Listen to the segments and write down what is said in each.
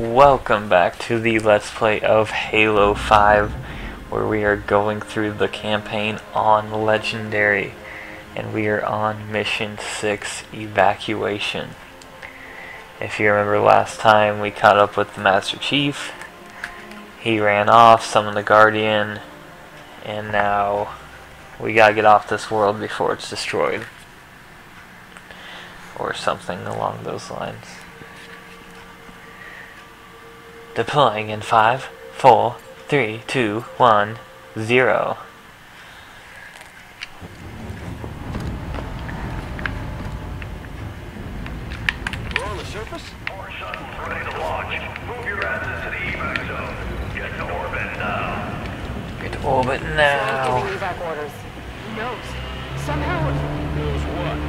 Welcome back to the Let's Play of Halo 5, where we are going through the campaign on Legendary, and we are on Mission 6, Evacuation. If you remember last time, we caught up with the Master Chief. He ran off, summoned the Guardian, and now we gotta get off this world before it's destroyed. Or something along those lines. Deploying in 5, 4, 3, 2, 1, 0. We're on the surface? More shuttles ready to launch. Move your asses to the evac zone. Get to orbit now. Get to orbit now. Giving evac orders. Who knows? Somehow... Knows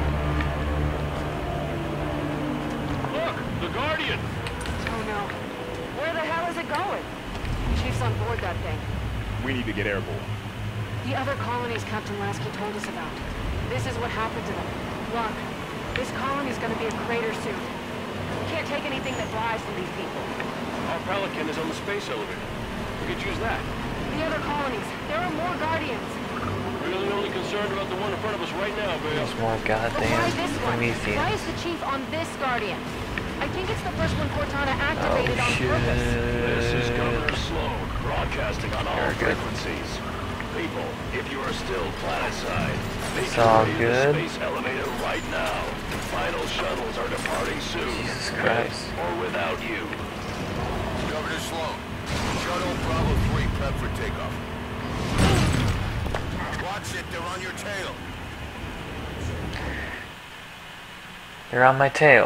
what? Look! The Guardian! Oh no. Where the hell is it going? Chief's on board that thing. We need to get airborne. The other colonies Captain Lasky told us about. This is what happened to them. Look, this colony's gonna be a crater soon. We can't take anything that flies from these people. Our Pelican is on the space elevator. We could use that. The other colonies, there are more Guardians. Really only concerned about the one in front of us right now, Bill. There's more But why this goddamn one? Prometheans. Why is the Chief on this Guardian? I think it's the first one Cortana activated on shit. purpose. This is Governor Sloan, broadcasting on all Very good. frequencies. People, if you are still planetside, make It's your all way to good. the space elevator right now. Final shuttles are departing soon. Jesus With Christ. or without you. Governor Sloan, Shuttle Bravo 3 prep for takeoff. Watch it, they're on your tail. They're on my tail.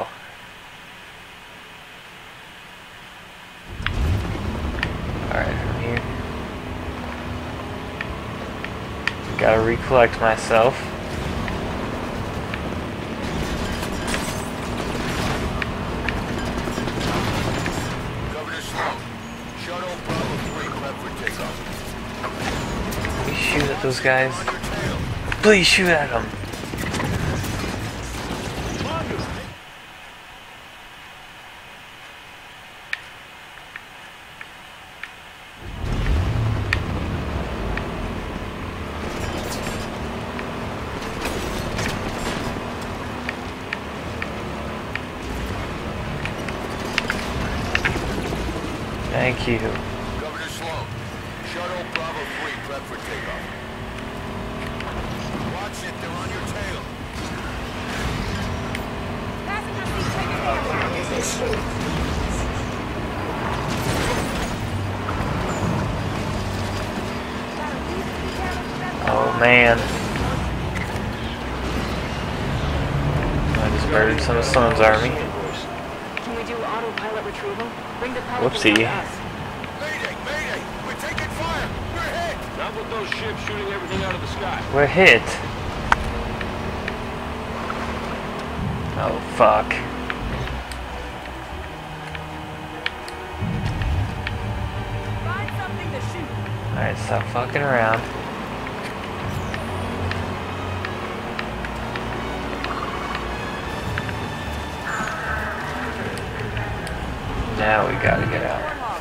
Alright, from here. Gotta recollect myself. Governor Sloan, Shuttle Bravo 3 prep for takeoff. Please shoot at those guys. On your tail. Please shoot at them. Thank you. Governor Sloan, Shuttle Bravo 3 prep for takeoff. Watch it, they're on your tail. Passenger seat taken down. Oh man. I just murdered some of Sloan's army. Can we do autopilot retrieval? Bring the Pelican Whoopsie. to us. Mayday, mayday, we're taking fire. We're hit. Not with those ships shooting everything out of the sky. We're hit. Oh fuck. Find something to shoot. Alright, stop fucking around. Now we gotta get out.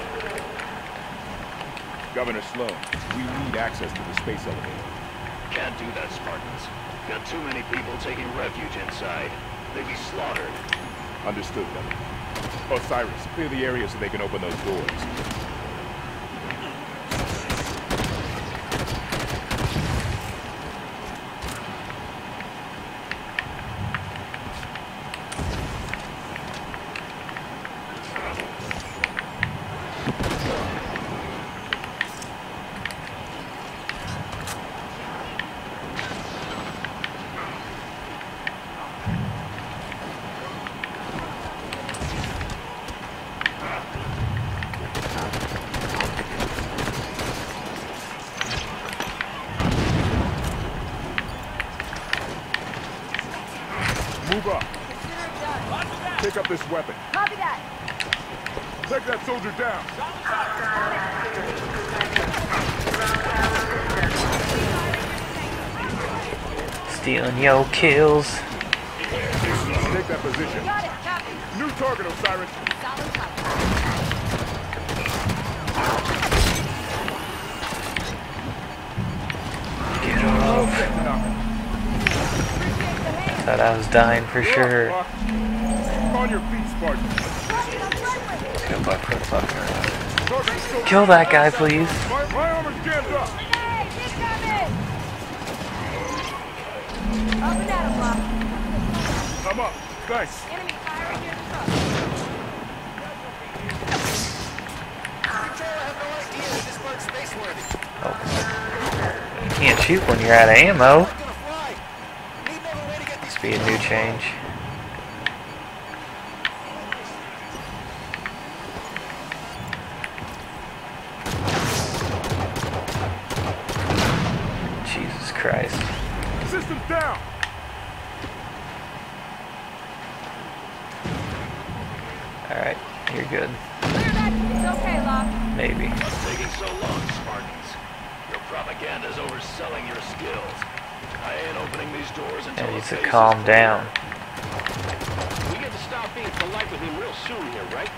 Governor Sloan, we need access to the space elevator. Can't do that, Spartans. Got too many people taking refuge inside. They'd be slaughtered. Understood, Governor. Osiris, clear the area so they can open those doors. Move up. Pick up this weapon. Copy that. Take that soldier down. Stealing yo kills. Take that position. Got it, Captain. New target, Osiris. Solid copy. Get off. Thought I was dying for sure. On your feet, Spartan. Go back for the fucking around. Kill that guy, please. My armor's jammed up. Up and at him, Bob. I'm up. Thanks. Enemy fire in your truck. You can't shoot when you're out of ammo. Must be a new change. Jesus Christ. System's down. Alright, you're good. Clear that. It's okay, Locke. Maybe. What's taking so long, Spartans? Your propaganda's overselling your skills. I ain't opening these doors until I the need to base is calm clear. down. We get to stop being polite with him real soon here, right?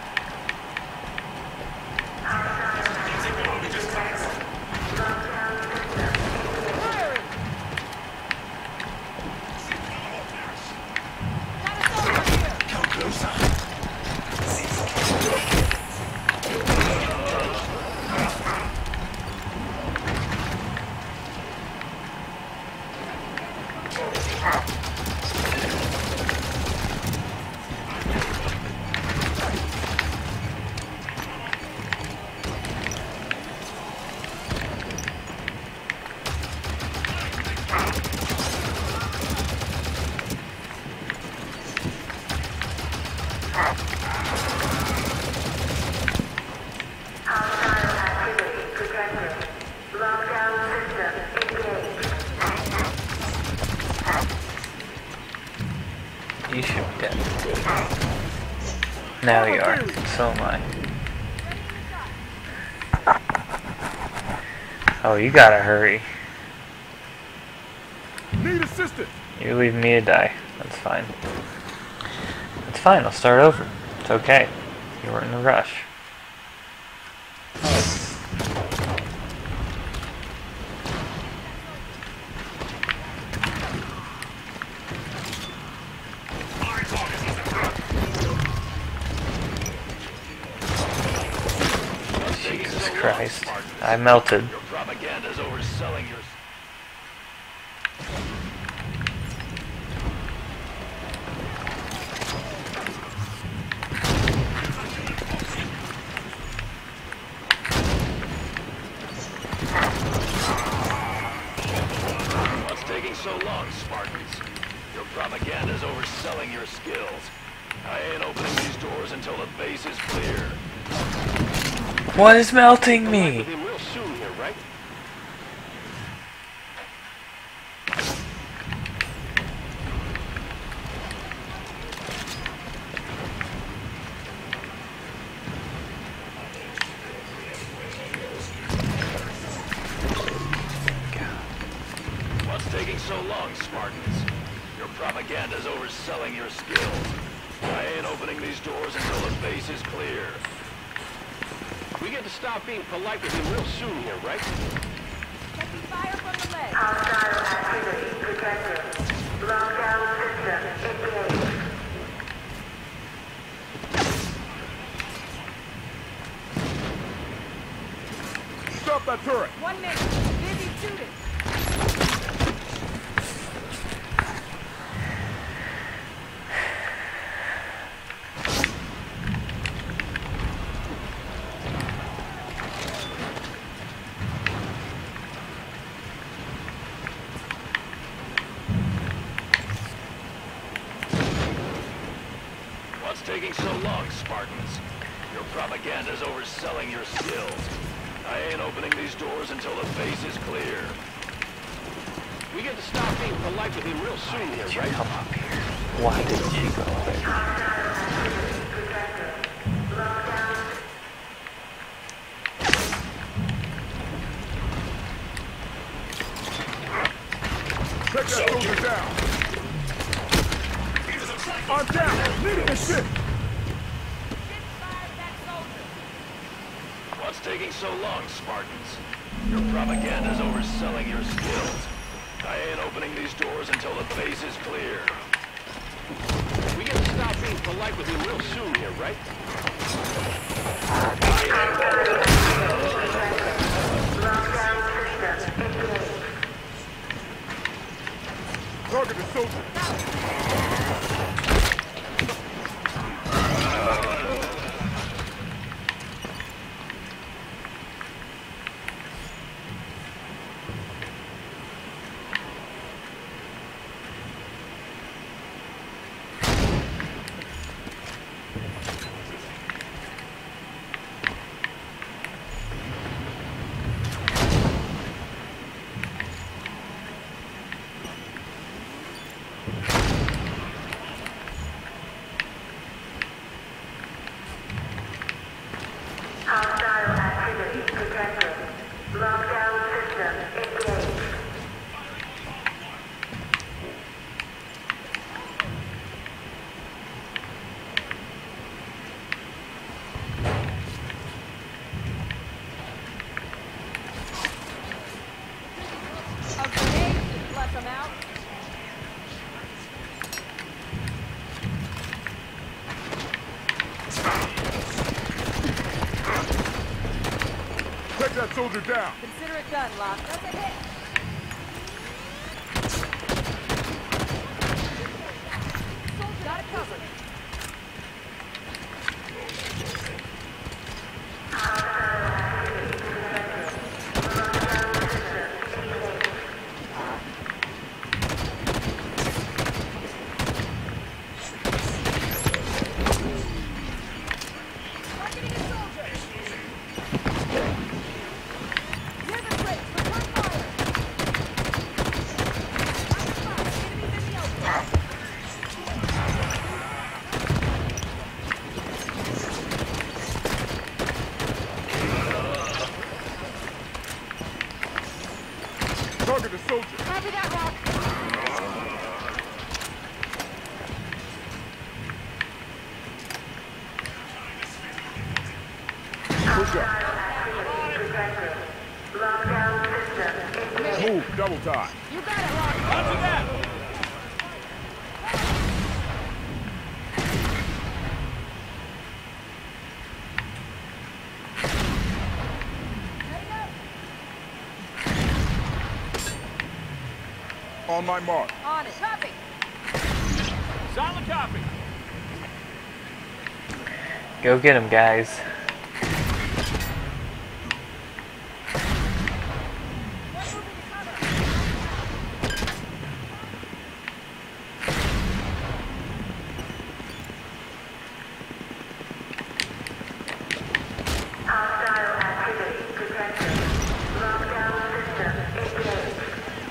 You should be dead. Now you are. So am I. Oh, you gotta hurry. Need assistance. You're leaving me to die. That's fine. It's fine, I'll start over. It's okay. You weren't in a rush. Jesus Christ. I melted. Your propaganda's overselling your... What's taking so long, Spartans? Your propaganda's overselling your skills. I ain't opening these doors until the base is clear. What is melting me? With him real soon here, right? What's taking so long, Spartans? Your propaganda's overselling your skills. I ain't opening these doors until the base is clear. We get to stop being polite with him real soon here, right? Taking fire from the ledge. Hostile activity detected. Lockdown system engaged. Stop that turret. 1 minute. Busy shooting. What's taking so long, Spartans? Your propaganda's overselling your skills. I ain't opening these doors until the base is clear. We get to stop being polite with him real soon here, right? Come up here. Why didn't you go there? Take that soldier down. I'm down. Leading the ship. What's taking so long, Spartans? Your propaganda's overselling your skills. I ain't opening these doors until the base is clear. We get to stop being polite with him real soon here, right? Target the soldier. Hostile activity detected. Lockdown system engaged. A grenade should flush them out. Take that soldier down. Consider it done, Locke. That's a hit. Got it covered. Targeting a soldier. Near the bridge. Return fire. Enemies in the open. Target the soldier. Copy that, Locke. Push up. Detected. Lockdown system engaged. Move. Double time. You got it, Locke. Roger that. On my mark. On it. Copy. Solid copy. Go get him, guys. Hostile activity detected. Lockdown system engaged.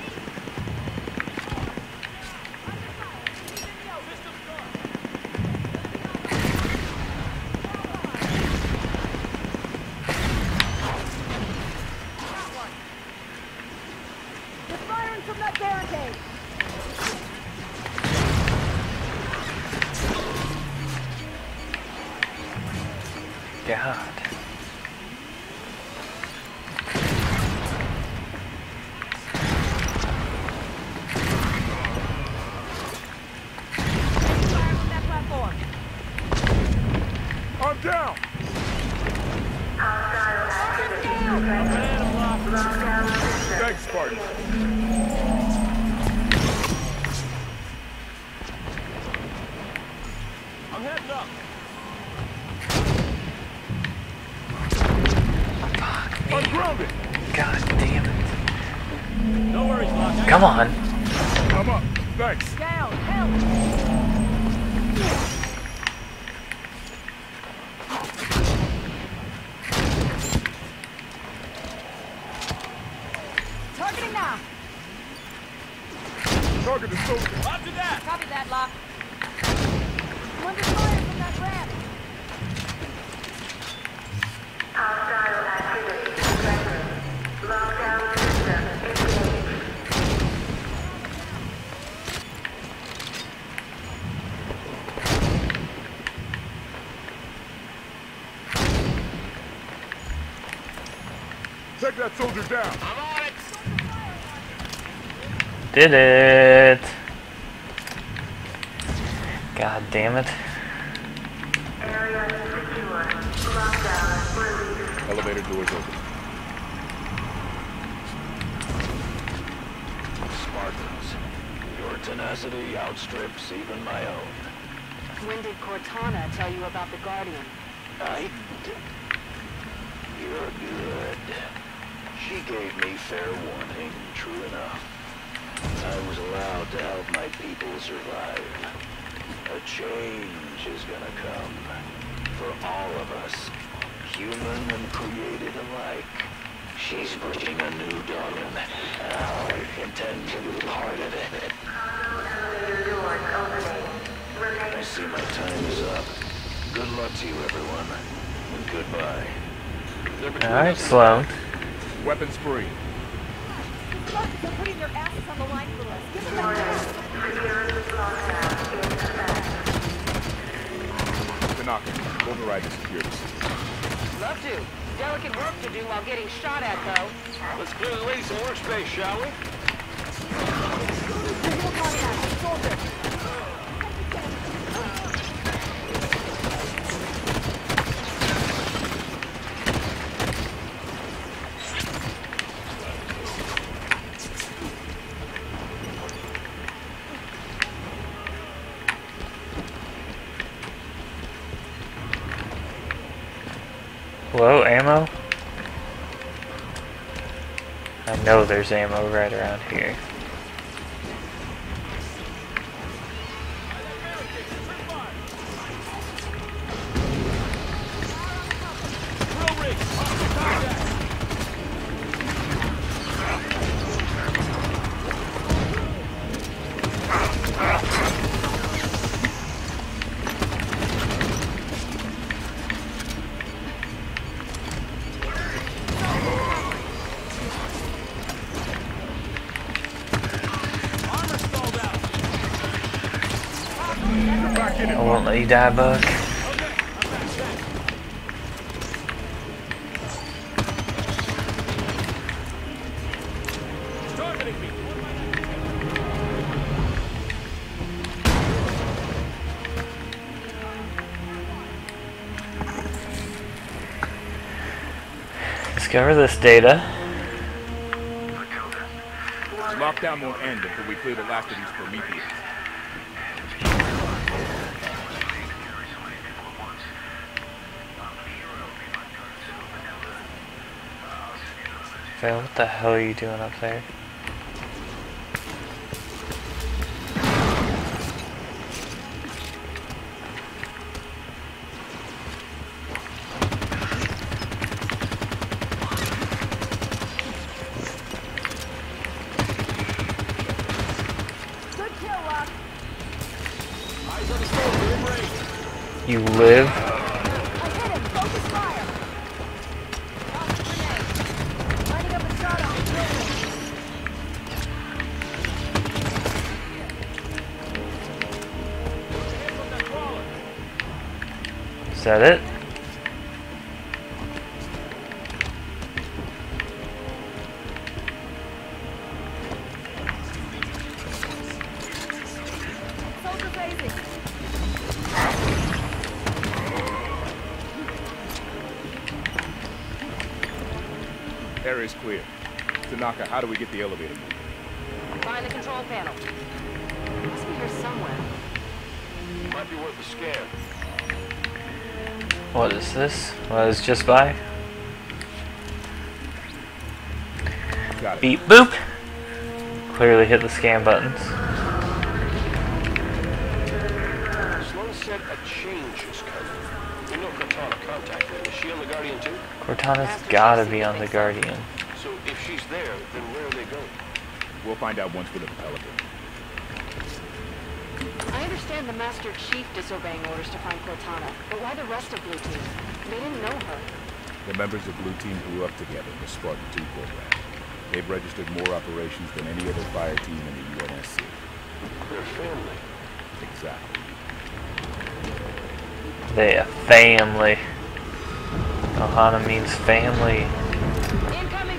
They're firing from that barricade. God. Fire from that platform. I'm down. Hostile activity detected. Lockdown system. Thanks, Spartan. I'm heading up. I'm grounded. God damn it. No worries, Locke. Come on. I'm up. Thanks. Down. Help. Targeting now. Target the soldier. Roger that. Copy that, Locke. I'm under fire from that ramp. Hostile activity detected. Lockdown system engaged. Take that soldier down. I'm on it. Did it! God damn it. Area secure. Lockdown released. Elevator doors open. Spartans, your tenacity outstrips even my own. When did Cortana tell you about the Guardian? You're good. She gave me fair warning, true enough. I was allowed to help my people survive. A change is gonna come. For all of us, human and created alike. She's pushing a new dawn. I intend to be part of it. Elevator doors opening. I see my time is up. Good luck to you, everyone. And goodbye. Alright, Sloan. Weapons free. They're putting their asses on the line for us. Give them back. Security lockdown in effect. Tanaka, override the security system. Love to. Delicate work to do while getting shot at, though. Let's clear the lady some workspace, shall we? Visual contact. Soldier. Hello, ammo? I know there's ammo right around here. I won't let you die, Bug. Discover this data. Lockdown won't end until we clear the last of these Prometheans. Phil, what the hell are you doing up there? Good kill, Rock. You live? I hit him. Focus fire. Lining up a shot on the building. Is that it? Soldier phasing. Area's clear. Tanaka, how do we get the elevator moving? Find the control panel. Must be here somewhere. Might be worth a scan. What is this? Was just by? Got it. Beep boop! Clearly hit the scan buttons. Sloan said a change is coming. You know Cortana contacted her. Is she on the Guardian too? Cortana's gotta be on the Guardian. So if she's there, then where are they going? We'll find out once we're at the Pelican. I understand the Master Chief disobeying orders to find Cortana, but why the rest of Blue Team? They didn't know her. The members of Blue Team grew up together in the Spartan 2 program. They've registered more operations than any other fire team in the UNSC. They're family. Exactly. They a family. Ohana means family. Incoming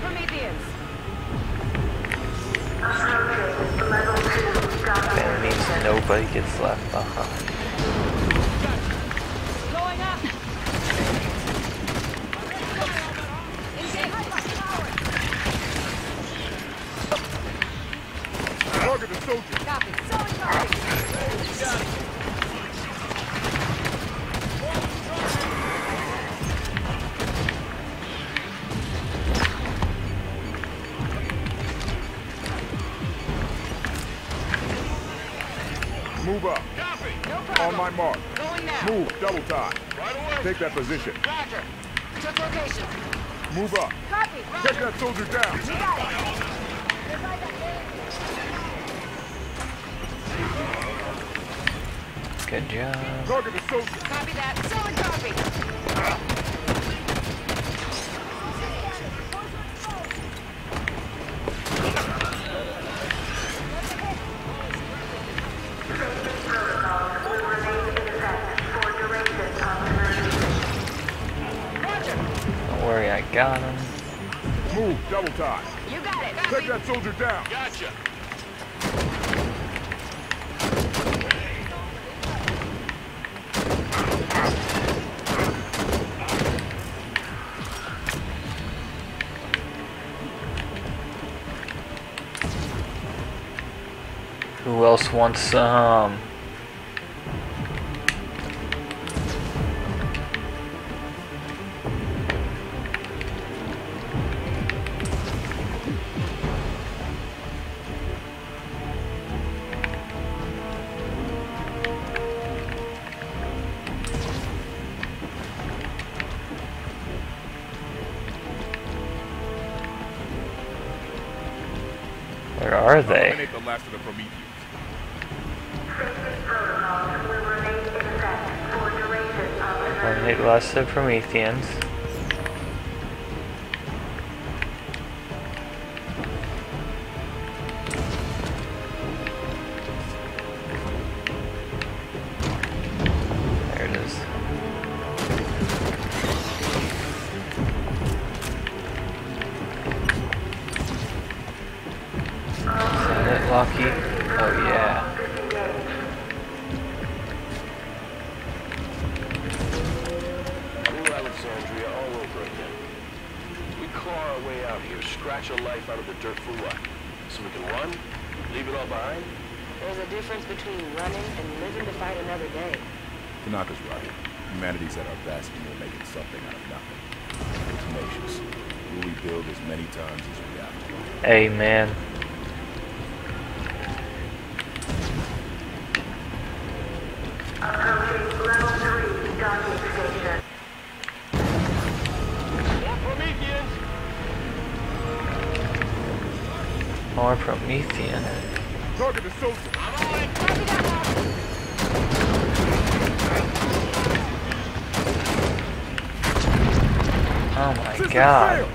nobody gets left behind. Going up. Target the soldier. Copy. Solid copy. Move up. Copy. No On problem. my mark. Going now. Move, double time. Right away. Take that position. Roger. Took location. Move up. Copy. Take that soldier down. You got it. Good job. Target the soldier. Copy that. Solid copy. Protocols will remain in effect for duration of emergency. Roger. Don't worry, I got him. Move, double time. You got it. Take that soldier down. Gotcha. Who else wants some? Where are they? Eliminate the last of the Prometheans. Safety protocols will remain in effect for duration of emergency. Eliminate less of Prometheans. There it is. Is that it, Lucky? Oh yeah. New Alexandria all over again. We claw our way out here, scratch a life out of the dirt for what? So we can run? Leave it all behind? There's a difference between running and living to fight another day. Tanaka's right. Humanity's at our best and we're making something out of nothing. We're tenacious. We'll rebuild as many times as we have to. Amen. Approaching level 3 docking station. More Prometheans! More Promethean. Target the soldier. Copy that, Mark. Oh my System god. failed.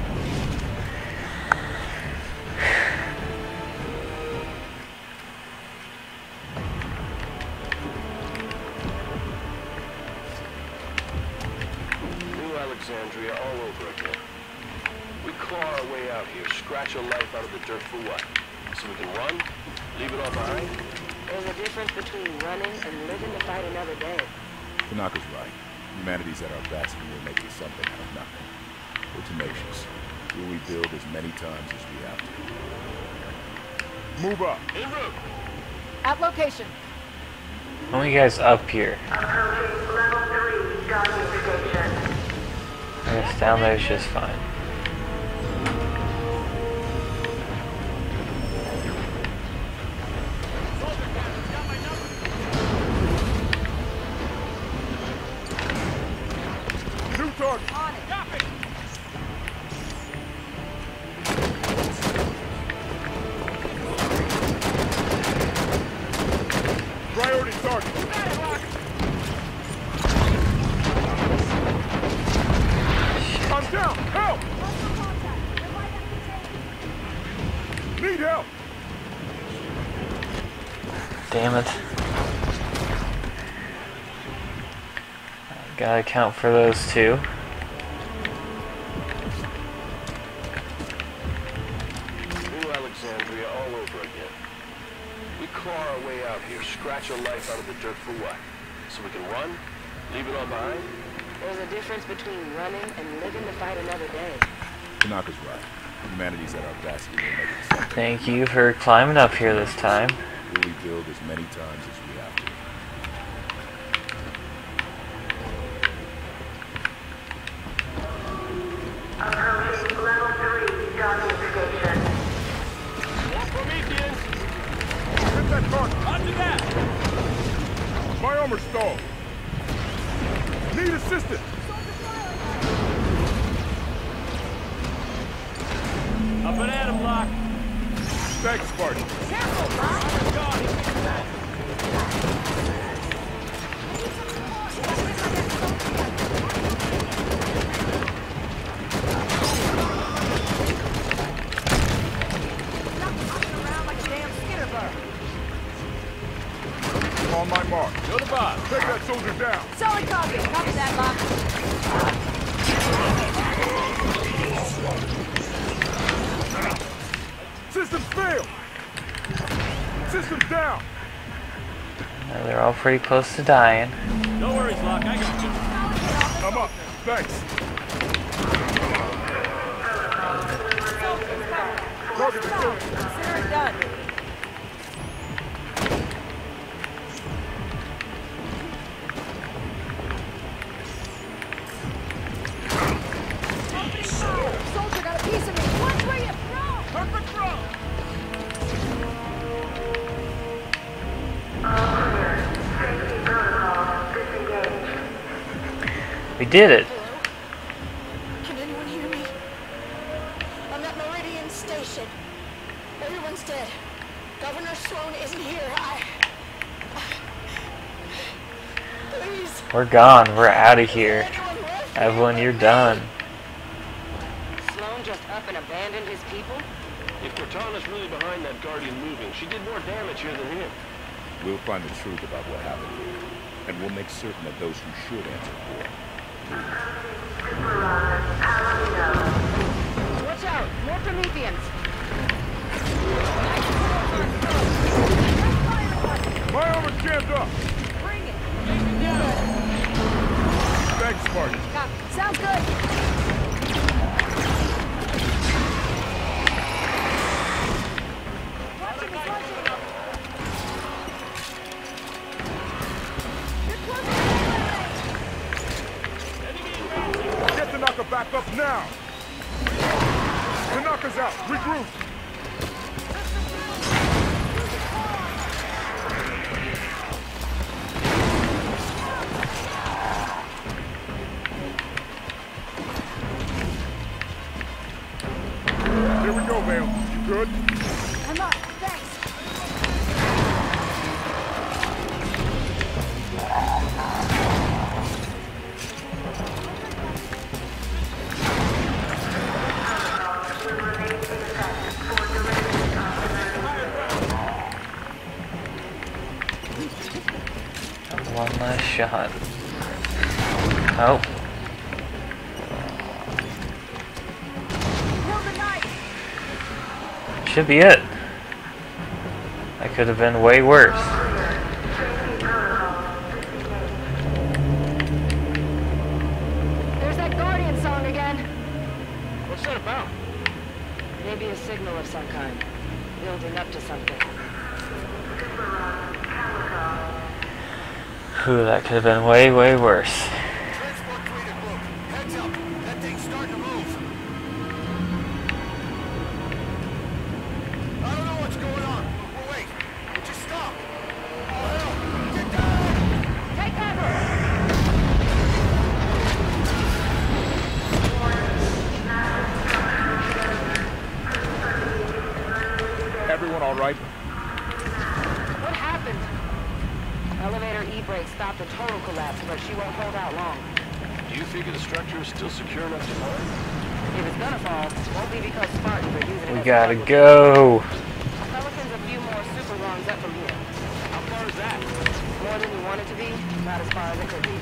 New Alexandria all over again. We claw our way out here, scratch a life out of the dirt for what? So we can run? Leave it all behind? There's a difference between running and living to fight another day. Tanaka's right. Humanity's at our best and we're making something out of nothing. We're tenacious. We'll rebuild as many times as we have to. Move up. En route! At location. How many guys up here? Approaching level 3 docking station. I guess down there is just fine. New target. On it. Copy! Priority target. I'm down. Help! Need help. Damn it. Gotta account for those two. New Alexandria all over again. We claw our way out here, scratch a life out of the dirt for what? So we can run? Leave it all behind? There's a difference between running and living to fight another day. Tanaka's right. Humanity's at our best when we're making something. Thank you for climbing up here this time. We'll rebuild as many times as we have to. Approaching level 3 docking station. Prometheans! Hit that target! Roger that! My armor stalled! Need assistance! Up and at him, Locke! Thanks, Spartan. Careful, Bob. Around like a damn skitterbug. On my mark. Go to Bob. Take that soldier down. Solid copy. Copy that, Bob. Systems failed! Systems down! They're all pretty close to dying. No worries, Locke. I got you. I'm up. Thanks. Target is still. Consider it done. Soldier got a piece of me. Watch where you throw. Perfect throw. All clear. Safety protocol disengaged. We did it. Hello? Can anyone hear me? I'm at Meridian Station. Everyone's dead. Governor Sloan isn't here. Please. We're gone. We're out of here. Anyone left? Evelyn, you're done. Sloan just up and abandoned his people? If Cortana's really behind that Guardian moving, she did more damage here than him. We'll find the truth about what happened here, and we'll make certain that those who should answer for it. Watch out! More Prometheans! My armor's jammed up! Bring it. Thanks, Spartan. Sounds good. Watching me, watching. You're close to Get Tanaka back up now! Tanaka's out! Regroup! Here we go, Vale. You good? I'm up. Thanks. Will remain in effect for duration of One last shot. Oh, Kill the knife. should be it. That could have been way worse. There's that Guardian song again! What's that about? Maybe a signal of some kind. Building up to something. Whew, that could have been way, way worse. Transport 3 to group. Heads up. That thing's starting to move. I don't know what's going on, but wait. Would you stop? Oh, hell. Get down! Take cover! Everyone all right? What happened? Elevator E-brake stopped a total collapse, but she won't hold out long. Do you figure the structure is still secure enough to fall? If it's gonna fall, it won't be because Spartans are using it We as a gotta cargo. go. Pelican's a few more super rungs up from here. How far is that? More than you want it to be, not as far as it could be.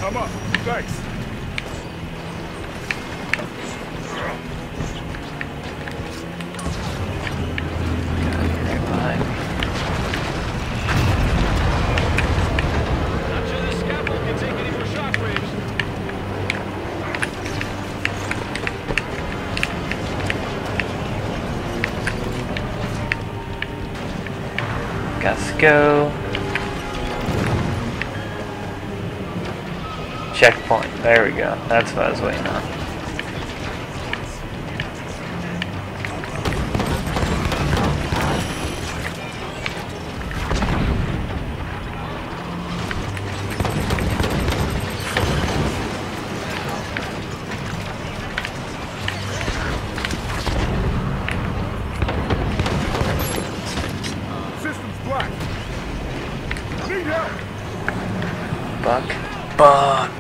I'm up. Thanks. Not sure this scaffold can take any more shockwaves. Let's go. Checkpoint. There we go. That's what I was waiting on. System's black. Need help. Buck.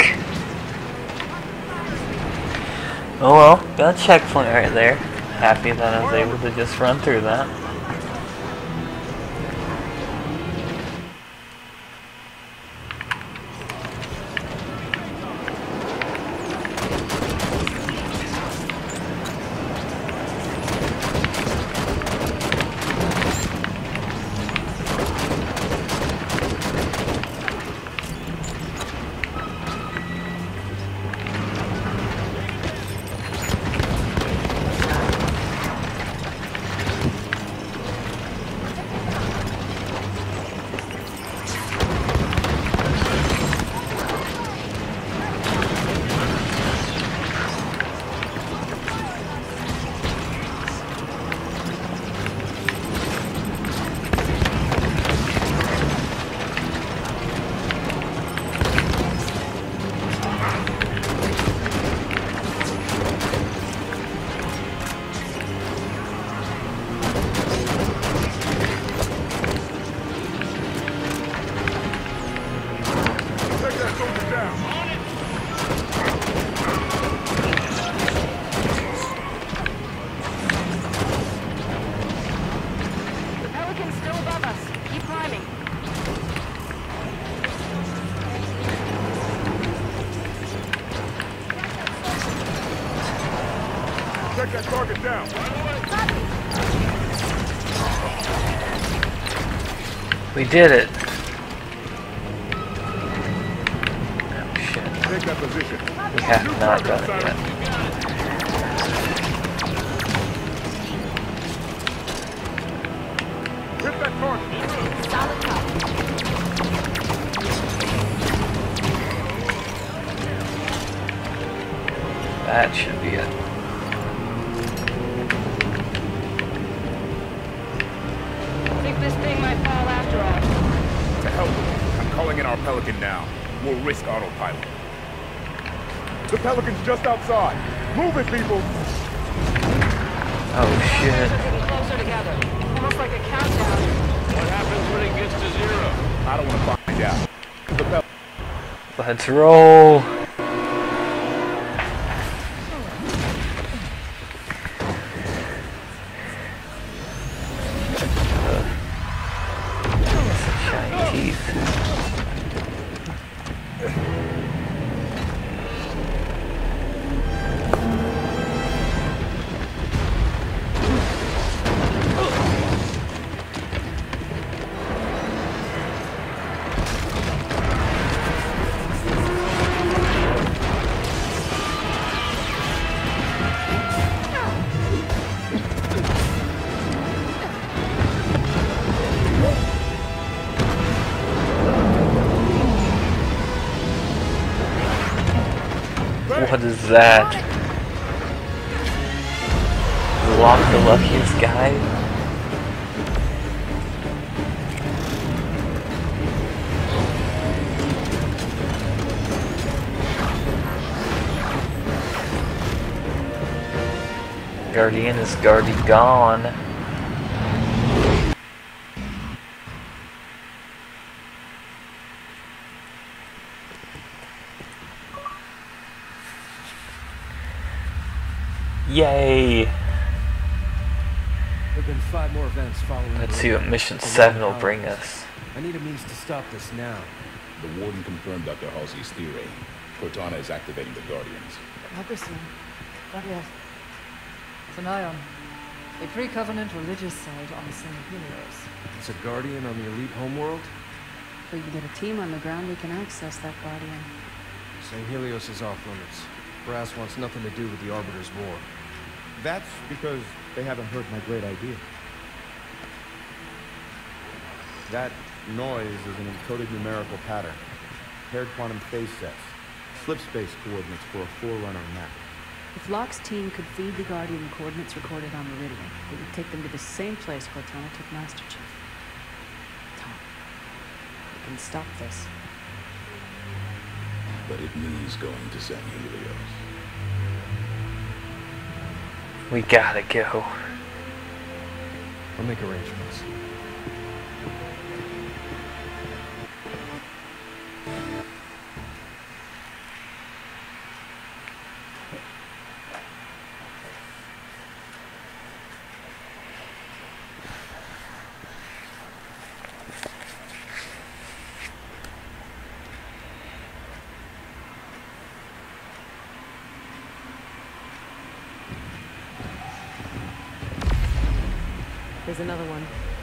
Oh well, got a checkpoint right there. Happy that I was able to just run through that. Take that target down. We did it. Oh shit. Take that position. We have not done it yet. Hit that target. Solid copy. That should be it. Think this thing might fall after all. To help with it. I'm calling in our Pelican now. We'll risk autopilot. The Pelican's just outside. Move it, people! Oh They're shit. getting closer together. Almost like a countdown. What happens when it gets to 0? I don't want to find out. The Pelican. Let's roll. Shiny teeth. What is that? Lock the luckiest guy? Guardian is gone. Yay! There've been 5 more events following. Let's see what mission 7 will bring us. I need a means to stop this now. The warden confirmed Dr. Halsey's theory. Cortana is activating the Guardians. Not this one. Not yet. It's an Ion. A pre-Covenant religious site on St. Helios. It's a Guardian on the elite homeworld? If we can get a team on the ground, we can access that Guardian. St. Helios is off limits. Brass wants nothing to do with the Arbiter's war. That's because they haven't heard my great idea. That noise is an encoded numerical pattern. Paired quantum phase sets. Slip space coordinates for a Forerunner map. If Locke's team could feed the Guardian the coordinates recorded on Meridian, it would take them to the same place Cortana took Master Chief. Tom, we can stop this. But it means going to St. Helios. We gotta go. I'll make arrangements. There's another one.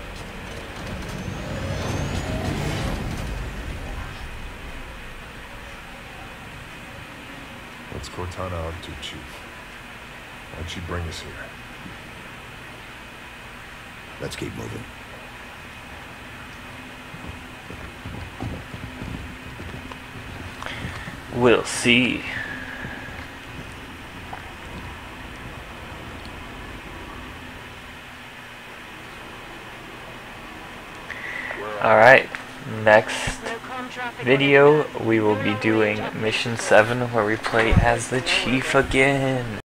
What's Cortana up to, Chief? Why'd she bring us here? Let's keep moving. We'll see. Alright, next video we will be doing Mission 7 where we play as the Chief again.